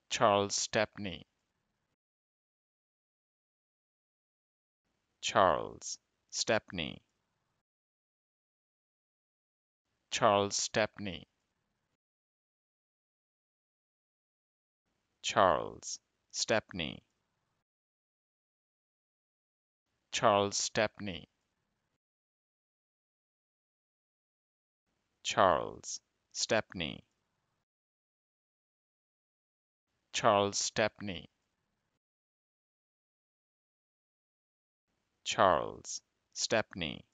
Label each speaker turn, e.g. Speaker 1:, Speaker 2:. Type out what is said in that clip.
Speaker 1: Charles Stepney, Charles Stepney, Charles Stepney, Charles Stepney, Charles Stepney, Charles Stepney, Charles Stepney, Charles Stepney,